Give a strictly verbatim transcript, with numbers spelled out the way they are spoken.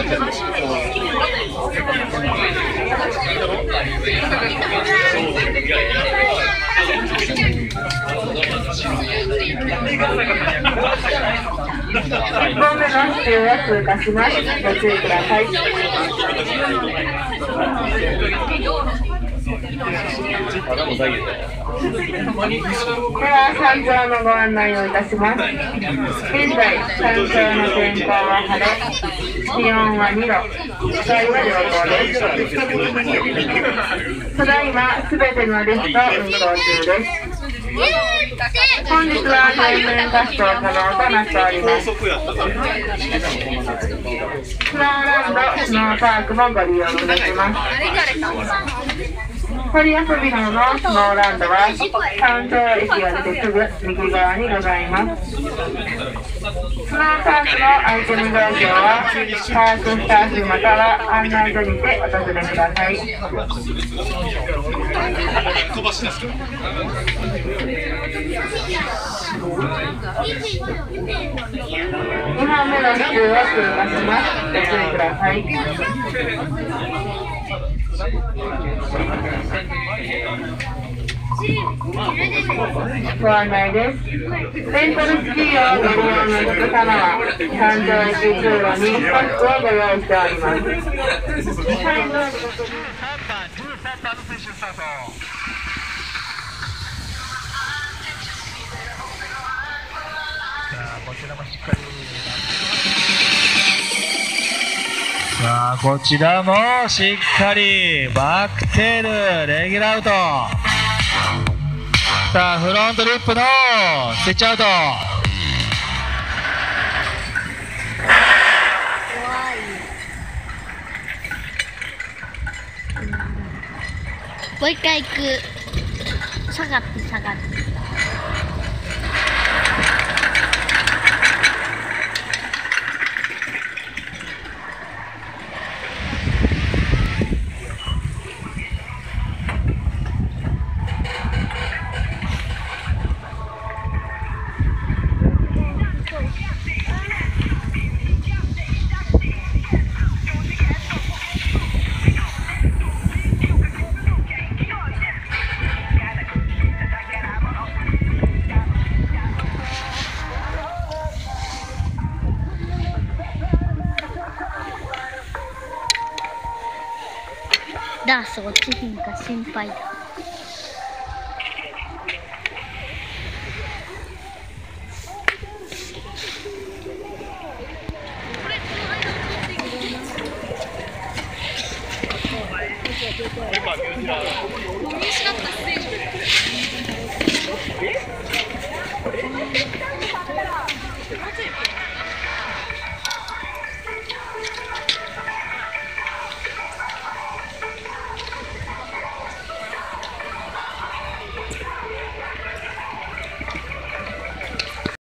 本目の支給を通過します。ご注意ください。では山頂のご案内をいたします。現在山頂の天候は晴れ、気温はにど、視界は良好です。ただいま、すべてのリフト運行中です。本日は全面滑走可能となっております。スノーランド、スノーパークもご利用いただけます。堀遊びののスノーランドは山頂駅を出てすぐ右側にございます。スノーパークのアイテム状況はパークスタッフまたは案内所にてお尋ねください。にほんめの支給を通過します。ご注意ください。ご案内です。レンタルスキーをご利用のお客様は山頂駅通路にパックをご用意しております。 さあこちらもしっかりバックテールレギュラーアウト。さあフロントリップのスイッチアウト。 もう一回行く。下がって下がって。ダース落ちひんか心配だ。 え